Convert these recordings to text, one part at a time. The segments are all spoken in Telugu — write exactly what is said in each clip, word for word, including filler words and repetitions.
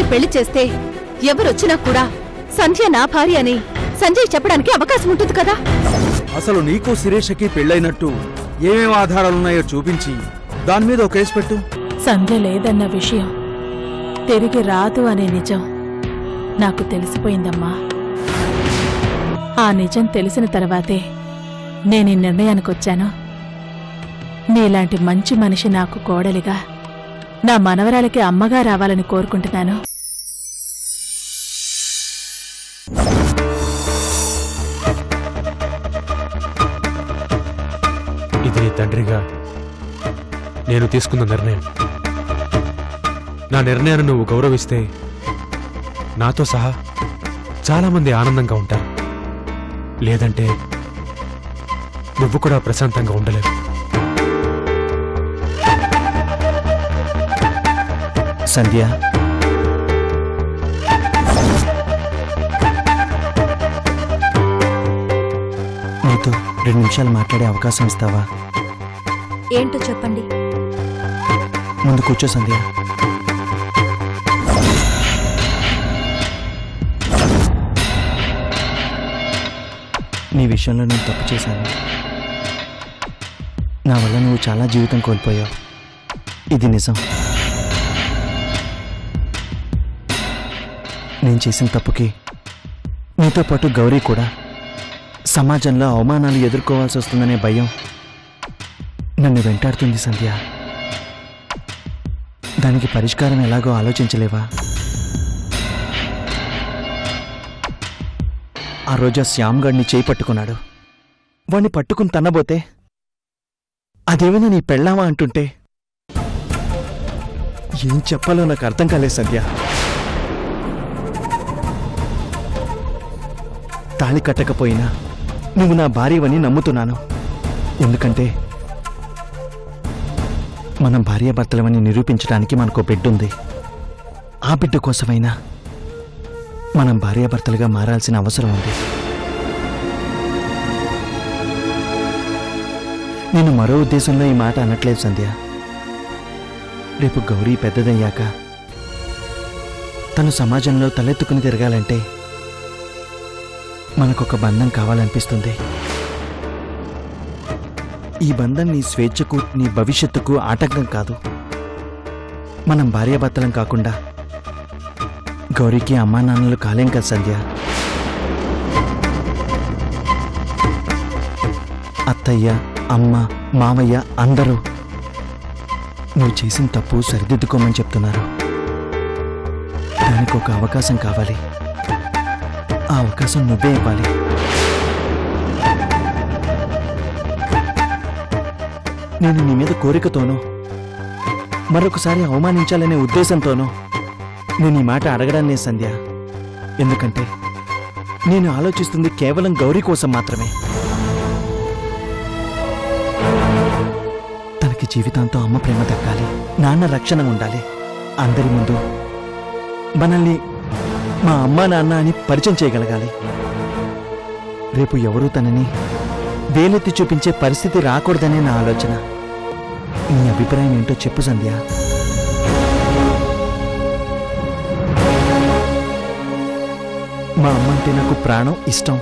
పెళ్లి చేస్తే ఎవరొచ్చినా కూడా సంధ్య నా భార్య అని సంజయ్ చెప్పడానికి అవకాశం ఉంటుంది కదా. అసలు నీకు శిరీషకి పెళ్ళైనట్టు ఏమేం ఆధారాలున్నాయో చూపించి దాని మీద ఒక కేసు పెట్టు. సంధ్య లేదన్న విషయం, తిరిగి రాదు అనే నిజం నాకు తెలిసిపోయిందమ్మా. ఆ నిజం తెలిసిన తర్వాతే నేను ఈ నిర్ణయానికొచ్చాను. నీలాంటి మంచి మనిషి నాకు కోడలిగా, నా మనవరాలకి అమ్మగా రావాలని కోరుకుంటున్నాను. ఇది తండ్రిగా నేను తీసుకున్న నిర్ణయం. నా నిర్ణయాన్ని నువ్వు గౌరవిస్తే నాతో సహా చాలామంది ఆనందంగా ఉంటారు. లేదంటే నువ్వు కూడా ప్రశాంతంగా ఉండలేవు. సంధ్య, నీతో రెండు నిమిషాలు మాట్లాడే అవకాశం ఇస్తావా? ఏంటో చెప్పండి. ముందు కూర్చో సంధ్య. నీ విషయంలో నేను తప్పు చేశాను. నా వల్ల నువ్వు చాలా జీవితం కోల్పోయావు. ఇది నిజం. నేను చేసిన తప్పుకి నీతో పాటు గౌరీ కూడా సమాజంలో అవమానాలు ఎదుర్కోవాల్సి వస్తుందనే భయం నన్ను వెంటాడుతుంది సంధ్య. దానికి పరిష్కారం ఎలాగో ఆలోచించలేవా? ఆ రోజు శ్యామ్ గడిని చేయి పట్టుకున్నాడు. వాణ్ణి పట్టుకుని తన్నబోతే అదేమైనా నీ పెళ్ళామా అంటుంటే ఏం చెప్పాలో నాకు అర్థం కాలేదు సంధ్య. తాళి కట్టకపోయినా నువ్వు నా భార్యవని నమ్ముతున్నాను. ఎందుకంటే మనం భార్యాభర్తలమని నిరూపించడానికి మనకు బిడ్డ ఉంది. ఆ బిడ్డ కోసమైనా మనం భార్యాభర్తలుగా మారాల్సిన అవసరం ఉంది. నేను మరో ఉద్దేశంలో ఈ మాట అనట్లేదు సంధ్య. రేపు గౌరీ పెద్దదయ్యాక తను సమాజంలో తలెత్తుకుని తిరగాలంటే మనకొక బంధం కావాలనిపిస్తుంది. ఈ బంధం నీ స్వేచ్ఛకు, నీ భవిష్యత్తుకు ఆటంకం కాదు. మనం భార్యాభర్తలం కాకుండా గౌరీకి అమ్మా నాన్నలు కాలేం కదా సంధ్య. అత్తయ్య, అమ్మ, మామయ్య అందరూ నువ్వు చేసిన తప్పు సరిదిద్దుకోమని చెప్తున్నారు. దానికి ఒక అవకాశం కావాలి. ఆ అవకాశం నువ్వే ఇవ్వాలి. నేను నీ మీద కోరికతోనో మరొకసారి అవమానించాలనే ఉద్దేశంతోనో నేను ఈ మాట అడగడం లేదు సంధ్య. ఎందుకంటే నేను ఆలోచిస్తుంది కేవలం గౌరీ కోసం మాత్రమే. తనకి జీవితాంతో అమ్మ ప్రేమ దక్కాలి, నాన్న రక్షణ ఉండాలి. అందరి ముందు మనల్ని మా అమ్మ నాన్న అని పరిచయం చేయగలగాలి. రేపు ఎవరూ తనని వేలెత్తి చూపించే పరిస్థితి రాకూడదనే నా ఆలోచన. నీ అభిప్రాయం ఏంటో చెప్పు సంధ్య. మా అమ్మ అంటే నాకు ప్రాణం, ఇష్టం.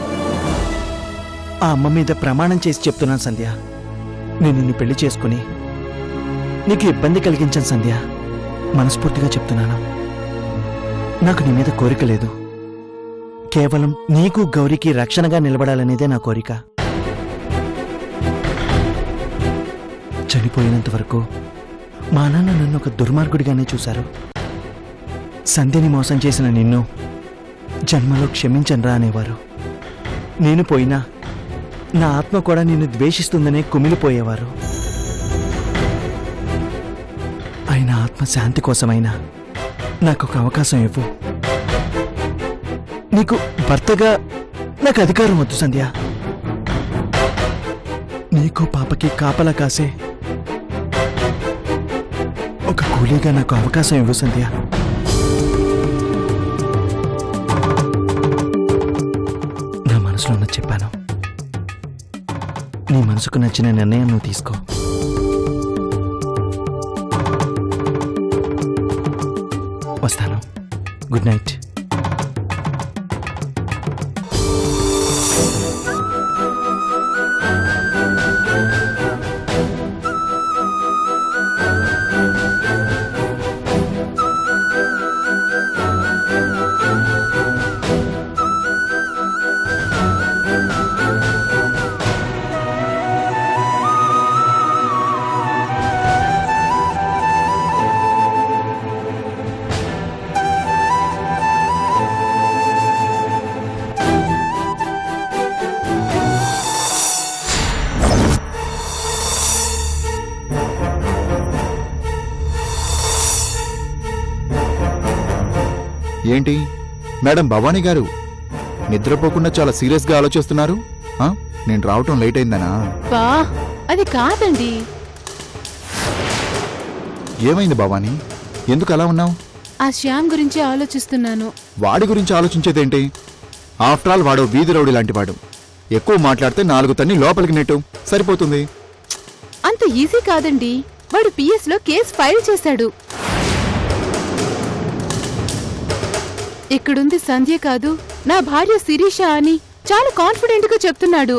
ఆ అమ్మ మీద ప్రమాణం చేసి చెప్తున్నాను సంధ్య. నేను నిన్ను పెళ్లి చేసుకుని నీకు ఇబ్బంది కలిగించాను సంధ్య. మనస్ఫూర్తిగా చెప్తున్నాను. నాకు నీ మీద కోరిక లేదు. కేవలం నీకు గౌరీకి రక్షణగా నిలబడాలనేదే నా కోరిక. చనిపోయినంత వరకు మా నాన్న నన్ను ఒక దుర్మార్గుడిగానే చూశారు. సంధ్యని మోసం చేసిన నిన్ను జన్మలో క్షమించనరా అనేవారు. నేను పోయినా నా ఆత్మ కూడా నిన్ను ద్వేషిస్తుందనే కుమిలిపోయేవారు. ఆయన ఆత్మ శాంతి కోసమైనా నాకొక అవకాశం ఇవ్వు. నీకు భర్తగా నాకు అధికారం వద్దు సంధ్య. నీకు పాపకి కాపలా కాసే ఒక కూలీగా నాకు అవకాశం ఇవ్వు సంధ్య. నా మనసులో ఉన్నది చెప్పాను. నీ మనసుకు నచ్చిన నిర్ణయం నువ్వు తీసుకో. వస్తాను. Good night. ఏంటి మేడం భవానీ గారు నిద్రపోకుండా చాలా సీరియస్గా ఆలోచిస్తున్నారు? నేను రావటం లేట్ అయిందనా? బా అది కాదండి. ఏమైంది భవానీ, ఎందుకు అలా ఉన్నావు? ఆ శ్యామ్ గురించి ఆలోచిస్తున్నాను. వాడి గురించి ఆలోచించేదేంటి? ఆఫ్టర్ ఆల్ వాడు వీధి రౌడీ లాంటి వాడు. ఎక్కువ మాట్లాడితే నాలుగు తన్ని లోపలికి నెట్టు, సరిపోతుంది. అంత ఈజీ కాదండి. వాడు పిఎస్ లో కేసు ఫైల్ చేశాడు. ఇక్కడుంది సంధ్య కాదు, నా భార్య శిరీష అని చాలా కాన్ఫిడెంట్ గా చెప్తున్నాడు.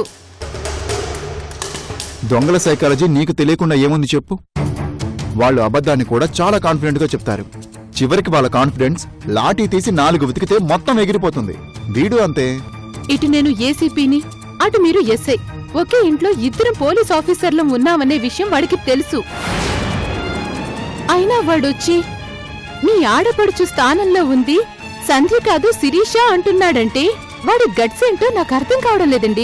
దొంగల సైకాలజీ నీకు తెలియకుండా ఏముంది చెప్పు? వాళ్ళు అబద్ధాన్ని కూడా చాలా కాన్ఫిడెంట్ గా చెప్తారు. చివరికి వాళ్ళ కాన్ఫిడెన్స్ లాఠీ తీసి నాలుగు వెతికితే మొత్తం ఎగిరిపోతుంది. వీడు అంతే. ఇటు నేను ఏసీపీని, అటు మీరు ఎస్ఐ. ఒకే ఇంట్లో ఇద్దరం పోలీస్ ఆఫీసర్లం ఉన్నామనే విషయం వాడికి తెలుసు. అయినా వాడొచ్చి మీ ఆడపడుచు స్థానంలో ఉంది సంధ్య కాదు శిరీష అంటున్నాడంటే వాడి గట్స్ ఏంటో నాకు అర్థం కావడం లేదండి.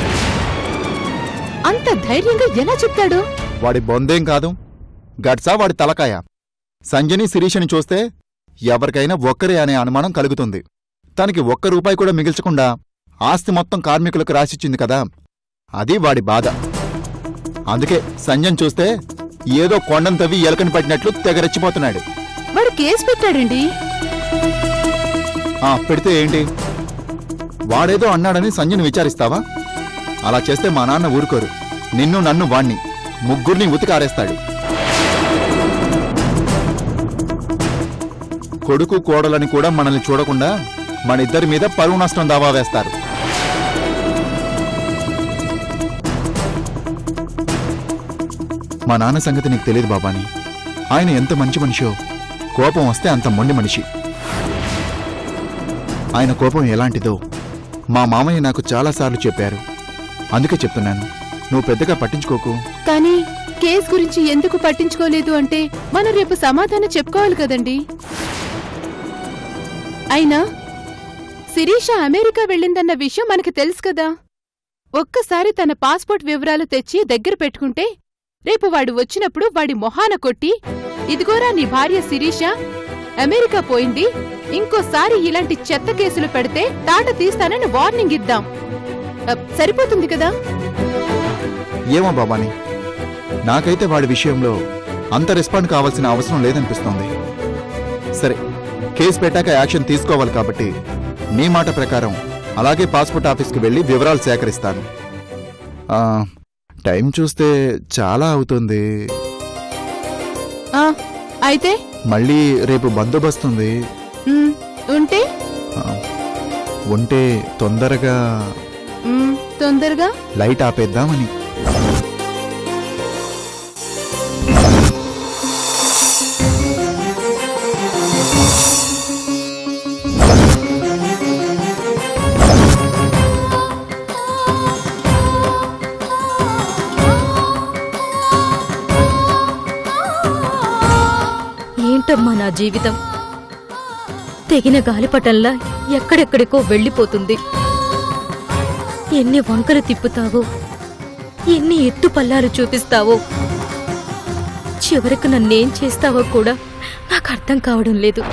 అంత ధైర్యంగా ఎలా చెప్తాడు? వాడి బొందేం కాదు, గట్సా వాడి తలకాయ. సంజని శిరీషని చూస్తే ఎవరికైనా ఒక్కరే అనే అనుమానం కలుగుతుంది. తనకి ఒక్క రూపాయి కూడా మిగిల్చకుండా ఆస్తి మొత్తం కార్మికులకు రాసిచ్చింది కదా, అది వాడి బాధ. అందుకే సంజన్ చూస్తే ఏదో కొండను తవ్వి ఎలకని పట్టినట్లు తెగరెచ్చిపోతున్నాడు. వాడు కేసు పెట్టాడండి. ఆ పెడితే ఏంటి? వాడేదో అన్నాడని సంజని విచారిస్తావా? అలా చేస్తే మా నాన్న ఊరుకోరు. నిన్ను నన్ను వాణ్ణి ముగ్గురిని ఉతికారేస్తాడు. కొడుకు కోడలని కూడా మనల్ని చూడకుండా మన ఇద్దరి మీద పరువు నష్టం దావా వేస్తారు. మా నాన్న సంగతి నీకు తెలియదు బాబాని. ఆయన ఎంత మంచి మనిషో, కోపం వస్తే అంత మొండి మనిషి. ఆయన కోపం ఎలాంటిదో మా మామయ్య నాకు చాలాసార్లు చెప్పారు. అందుకే చెప్తున్నాను, నువ్వు పెద్దగా పట్టించుకోకు. కానీ కేసు గురించి ఎందుకు పట్టించుకోలేదు అంటే మనం రేపు సమాధానం చెప్పుకోవాలి కదండి. అయినా శిరీష అమెరికా వెళ్ళిందన్న విషయం మనకి తెలుసు కదా. ఒక్కసారి తన పాస్పోర్ట్ వివరాలు తెచ్చి దగ్గర పెట్టుకుంటే రేపు వాడు వచ్చినప్పుడు వాడి మొహాన కొట్టి, ఇదిగోరా నీ భార్య శిరీష అమెరికా పోయింది, ఇంకోసారి ఇలాంటి చెత్త కేసులు పెడితే తాట తీస్తానని వార్నింగ్ ఇద్దాం. సరిపోతుంది కదా? ఏమో బాబాని, నాకైతే వాడి విషయంలో అంత రెస్పాండ్ కావాల్సిన అవసరం లేదనిపిస్తోంది. సరే, కేసు పెట్టాక యాక్షన్ తీసుకోవాలి కాబట్టి నీ మాట ప్రకారం అలాగే పాస్పోర్ట్ ఆఫీస్కి వెళ్ళి వివరాలు సేకరిస్తాను. టైం చూస్తే చాలా అవుతుంది. అయితే మళ్ళీ రేపు బందోబస్తుంది ఉంటే ఉంటే తొందరగా తొందరగా లైట్ ఆపేద్దామని. ఏంటమ్మా నా జీవితం, తెగిన గాలిపటంలా ఎక్కడెక్కడికో వెళ్ళిపోతుంది. ఎన్ని వంకలు తిప్పుతావో, ఎన్ని ఎత్తు పల్లాలు చూపిస్తావో, చివరికి నన్నేం చేస్తావో కూడా నాకు అర్థం కావడం లేదు.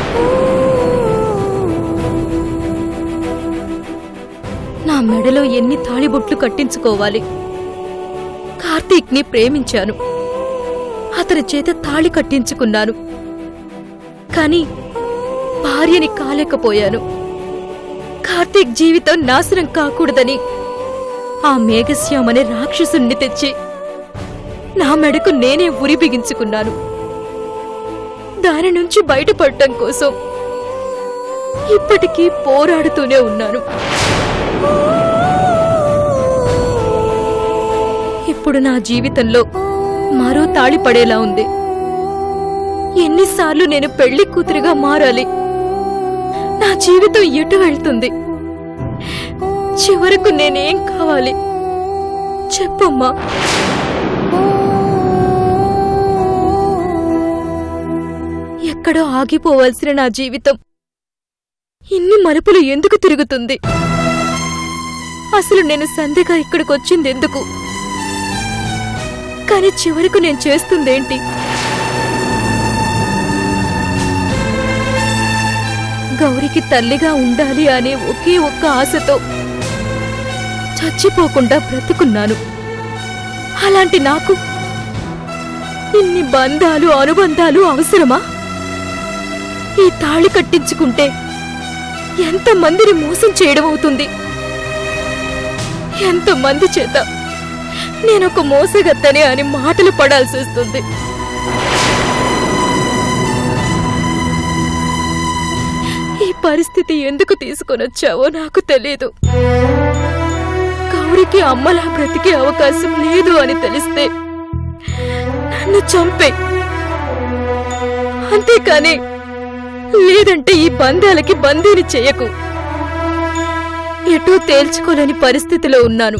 నా మెడలో ఎన్ని తాళిబొట్లు కట్టించుకోవాలి? కార్తీక్ని ప్రేమించాను, అతని చేత తాళి కట్టించుకున్నాను. కాని భార్యని కాలేకపోయాను. కార్తీక్ జీవితం నాశనం కాకూడదని ఆ మేఘశ్యామనే రాక్షసుణ్ణి తెచ్చి నా మెడకు నేనే ఉరి బిగించుకున్నాను. దాని నుంచి బయటపడటం కోసం ఇప్పటికీ పోరాడుతూనే ఉన్నాను. ఇప్పుడు నా జీవితంలో మరో తాళి పడేలా ఉంది. ఎన్నిసార్లు నేను పెళ్లి కూతురిగా మారాలి? నా జీవితం ఎటు వెళ్తుంది? చివరకు నేనేం కావాలి చెప్పమ్మా. ఎక్కడో ఆగిపోవాల్సిన నా జీవితం ఇన్ని మలుపులు ఎందుకు తిరుగుతుంది? అసలు నేను సంధ్యగా ఇక్కడికి వచ్చింది ఎందుకు? కానీ చివరకు నేను చేస్తుందేంటి? గౌరికి తల్లిగా ఉండాలి అనే ఒకే ఒక్క ఆశతో చచ్చిపోకుండా బ్రతుకున్నాను. అలాంటి నాకు ఇన్ని బంధాలు అనుబంధాలు అవసరమా? ఈ తాళి కట్టించుకుంటే ఎంతమందిని మోసం చేయడం అవుతుంది? ఎంతమంది చేత నేనొక మోసగత్తనే అని మాటలు పడాల్సి వస్తుంది. ఈ పరిస్థితి ఎందుకు తీసుకొనొచ్చావో నాకు తెలియదు. గౌరికి అమ్మలా బ్రతికే అవకాశం లేదు అని తెలిస్తే నన్ను చంపే, అంతేకాని లేదంటే ఈ బంధాలకి బందీని చెయ్యకు. ఎటూ తేల్చుకోలేని పరిస్థితిలో ఉన్నాను.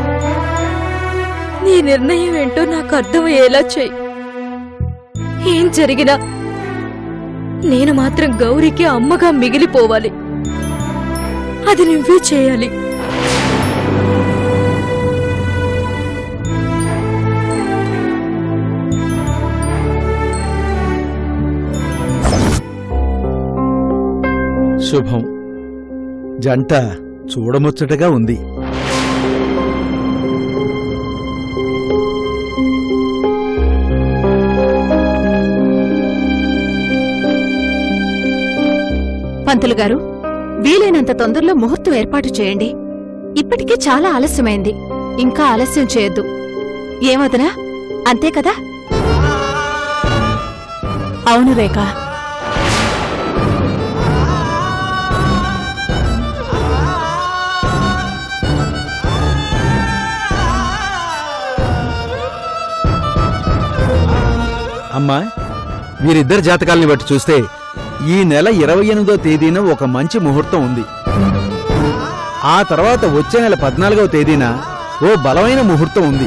నీ నిర్ణయం ఏంటో నాకు అర్థమయ్యేలా చెయ్యి. ఏం జరిగినా నేను మాత్రం గౌరికి అమ్మగా మిగిలిపోవాలి. అది నువ్వే చేయాలి. శుభం. జంట చూడముచ్చటగా ఉంది. పంతులు గారు, వీలైనంత తొందరలో ముహూర్తం ఏర్పాటు చేయండి. ఇప్పటికే చాలా ఆలస్యమైంది. ఇంకా ఆలస్యం చేయొద్దు. ఏమొదనా? అంతే కదా? అవును రేఖ. అమ్మా, వీరిద్దరి జాతకాల్ని బట్టి చూస్తే ఈ నెల ఇరవై ఎనిమిదో తేదీన ఒక మంచి ముహూర్తం ఉంది. ఆ తర్వాత వచ్చే నెల పద్నాలుగవ తేదీన ఓ బలమైన ముహూర్తం ఉంది.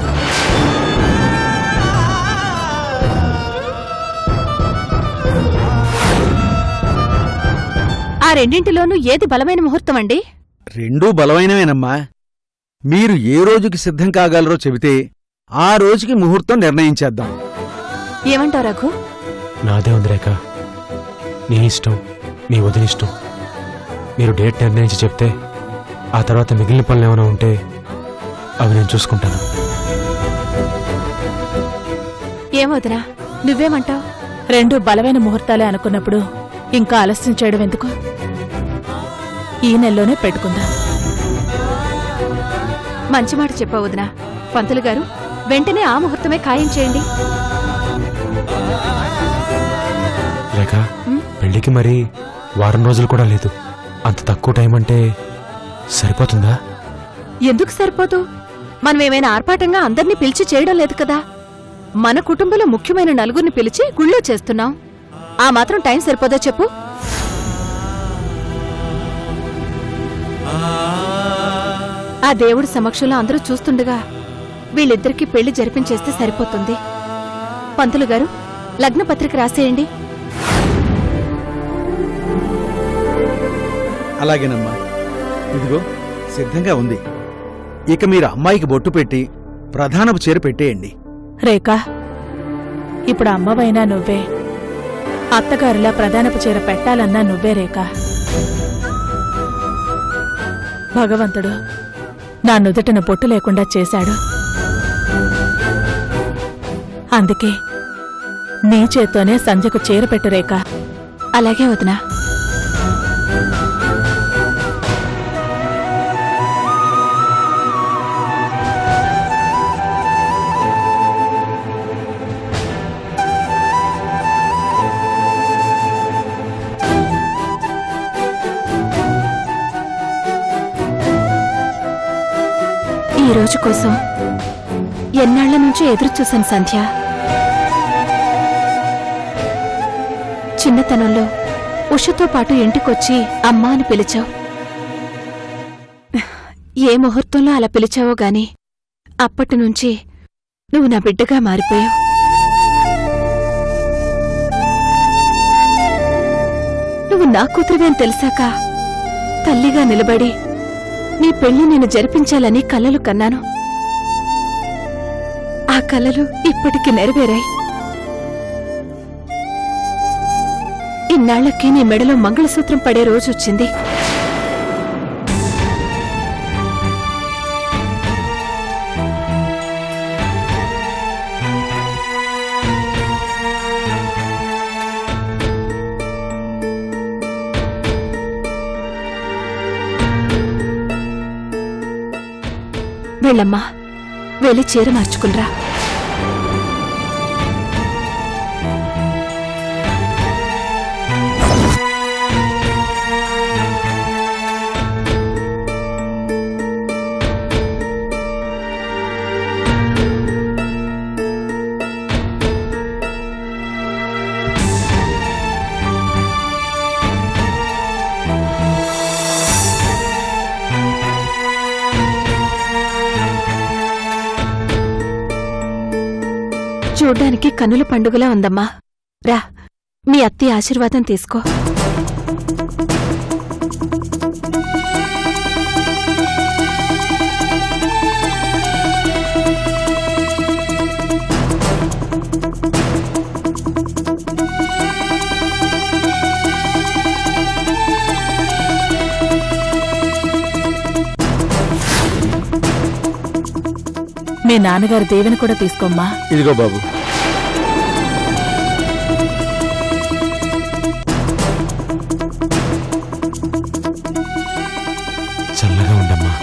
ఆ రెండింటిలోనూ ఏది బలమైన ముహూర్తం అండి? రెండూ బలమైనవేనమ్మా. మీరు ఏ రోజుకి సిద్ధం కాగలరో చెబితే ఆ రోజుకి ముహూర్తం నిర్ణయించేద్దాం. ఏమంటావు రఘు? నాదే ఉంది రేఖ. నీ ఇష్టం, నీ వదిలిష్టం. మీరు డేట్ నిర్ణయించి చెప్తే ఆ తర్వాత మిగిలిన పనులు ఏమైనా ఉంటే అవి నేను చూసుకుంటాను. ఏమోదరా, నువ్వేమంటావు? రెండు బలమైన ముహూర్తాలే అనుకున్నప్పుడు ఇంకా ఆలస్యం చేయడం ఎందుకు? ఈ నెలలోనే పెట్టుకుందాం. మంచి మాట చెప్పావు వదినా. పంతులు గారు, వెంటనే ఆ ముహూర్తమే ఖాయం చేయండి. రేఖ, పెళ్లికి మరి వారం రోజులు కూడా లేదు. అంత తక్కువ టైం అంటే సరిపోతుందా? ఎందుకు సరిపోదు? మనమేమైనా ఆర్పాటంగా అందర్నీ పిలిచి చేయడం లేదు కదా. మన కుటుంబంలో ముఖ్యమైన నలుగురిని పిలిచి గుళ్ళో చేస్తున్నాం. ఆ మాత్రం టైం సరిపోదా చెప్పు? ఆ దేవుడి సమక్షంలో అందరూ చూస్తుండగా వీళ్ళిద్దరికీ పెళ్లి జరిపించేస్తే సరిపోతుంది. పంతులు గారు, లగ్నపత్రిక రాసేయండి. అలాగేనమ్మా. ఇదిగో సిద్ధంగా ఉంది. ఇక మీరు అమ్మాయికి బొట్టు పెట్టి ప్రధానపు చీర పెట్టేయండి. రేఖా, ఇప్పుడు అమ్మవైనా నువ్వే, అత్తగారిలా ప్రధానపు చీర పెట్టాలన్నా నువ్వే రేఖా. భగవంతుడు నా నుదుటిన బొట్టు లేకుండా చేశాడు. అందుకే నీ చేత్తోనే సంధ్యకు చీర పెట్టు రేఖా. అలాగే వదినా. ఈ రోజు కోసం ఎన్నాళ్ల నుంచి ఎదురు చూశాను సంధ్య. చిన్నతనంలో ఉషతో పాటు ఇంటికొచ్చి అమ్మా అని పిలిచావు. ఏ ముహూర్తంలో అలా పిలిచావో గాని అప్పటినుంచి నువ్వు నా బిడ్డగా మారిపోయావు. నువ్వు నా కూతురివే అని తెలిసాక తల్లిగా నిలబడి నీ పెళ్లి నేను జరిపించాలని కలలు కన్నాను. ఆ కలలు ఇప్పటికి నెరవేరాయి. ఇన్నాళ్లకి నీ మెడలో మంగళసూత్రం పడే రోజొచ్చింది. వెళ్ళమ్మా, వెళ్ళి చీర మార్చుకునిరా. చూడ్డానికి కన్నుల పండుగలా ఉందమ్మా. రా, మీ అత్తి ఆశీర్వాదం తీసుకో. మీ నాన్నగారి దేవిని కూడా తీసుకోమ్మా. ఇదిగో బాబు. చల్లగా ఉండమ్మా.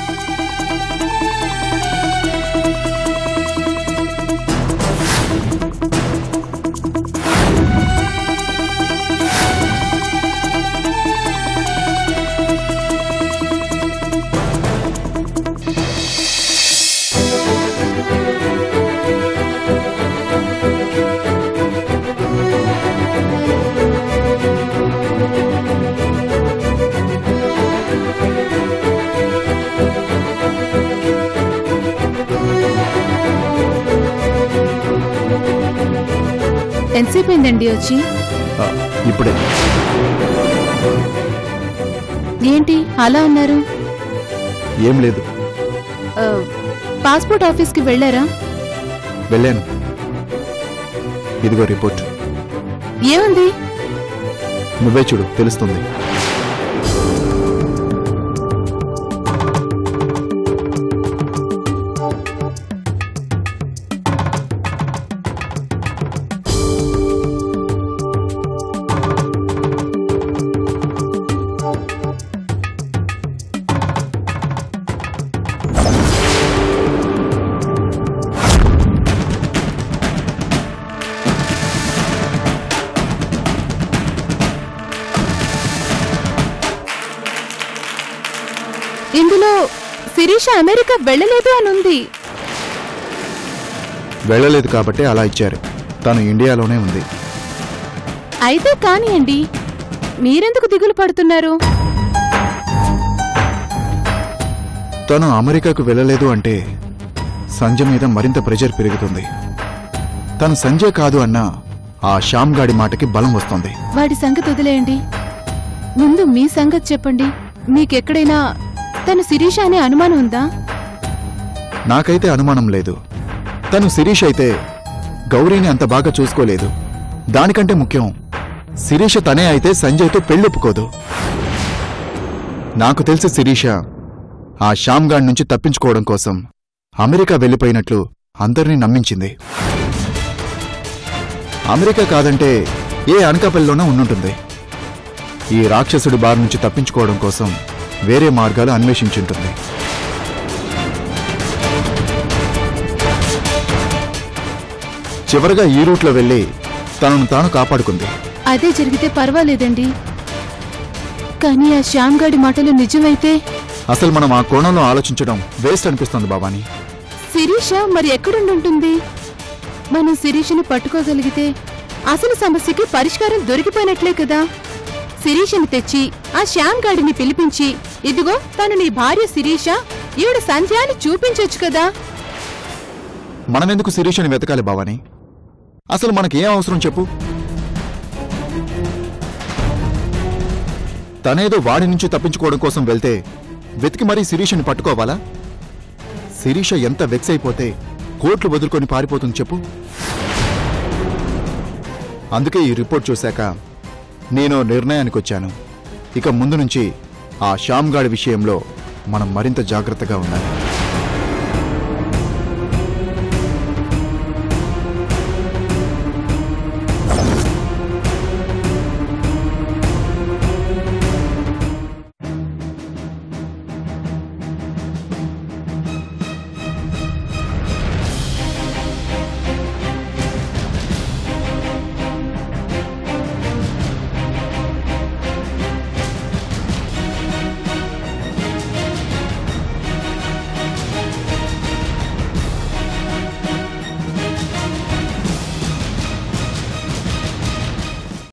ఎంతసేపు అయిందండి వచ్చి? ఆ, ఇప్పుడే. ఏంటి అలా ఉన్నారు? ఏం లేదు. ఆ, పాస్పోర్ట్ ఆఫీస్కి వెళ్ళారా? వెళ్ళాను. ఇదిగో రిపోర్ట్. ఏముంది? నువ్వే చూడు, తెలుస్తుంది. ఇందులో శిరీష అమెరికా వెళ్ళలేదు అనుంది. వెళ్ళలేదు కాబట్టి అలా ఇచ్చారు. తను ఇండియాలోనే ఉంది. అయితే కానియండి, మీరెందుకు దిగులు పడుతున్నారు? తను అమెరికాకు వెళ్ళలేదు అంటే సంజయ్ మీద మరింత ప్రెషర్ పెరుగుతుంది. తను సంజయ్ కాదు అన్నా ఆ శ్యామ్ గాడి మాటకి బలం వస్తుంది. వాడి సంగతి వదిలేయండి, ముందు మీ సంగతి చెప్పండి. మీకెక్కడైనా తను శిరీష అనే అనుమానం ఉందా? నాకైతే అనుమానం లేదు. తను శిరీష్ అయితే గౌరీని అంత బాగా చూసుకోలేదు. దానికంటే ముఖ్యం, శిరీష తనే అయితే సంజయ్తో పెళ్ళొప్పుకోదు. నాకు తెలిసి శిరీష ఆ శ్యామ్ గాడి నుంచి తప్పించుకోవడం కోసం అమెరికా వెళ్ళిపోయినట్లు అందరినీ నమ్మించింది. అమెరికా కాదంటే ఏ అనకాపల్లిలోనూ ఉండుంటుంది. ఈ రాక్షసుడి బారి నుంచి తప్పించుకోవడం కోసం వేరే మార్గాలు అన్వేషించుంటుంది. చివరగా ఈ రూట్లో వెళ్ళి తనను తాను కాపాడుకుంది. అదే జరిగితే పర్వాలేదండి, కానీ ఆ శ్యామ్ గాడి మాటలు నిజమైతే అసలు మనం ఆ కోణంలో ఆలోచించడం వేస్ట్ అనిపిస్తుంది భవానీ. శిరీష మరి ఎక్కడుండుంటుంది? మనం శిరీషని పట్టుకోగలిగితే అసలు సమస్యకి పరిష్కారం దొరికిపోయినట్లే కదా. శిరీషని తెచ్చి ఆ శ్యామ్ గాడిని పిలిపించి, ఇదిగో తను నీ భార్య శిరీష, ఈవిడ సంధ్య అని చూపించొచ్చు కదా. మనమెందుకు శిరీషని వెతకాలి భవానీ? అసలు మనకేం అవసరం చెప్పు? తనేదో వాడి నుంచి తప్పించుకోవడం కోసం వెళ్తే వెతికి మరీ శిరీషని పట్టుకోవాలా? శిరీష ఎంత వెక్స్ అయిపోతే కోట్లు వదులుకొని పారిపోతుంది చెప్పు. అందుకే ఈ రిపోర్ట్ చూశాక నేను నిర్ణయానికి వచ్చాను. ఇక ముందు నుంచి ఆ శ్యామ్ గాడి విషయంలో మనం మరింత జాగ్రత్తగా ఉండాలి.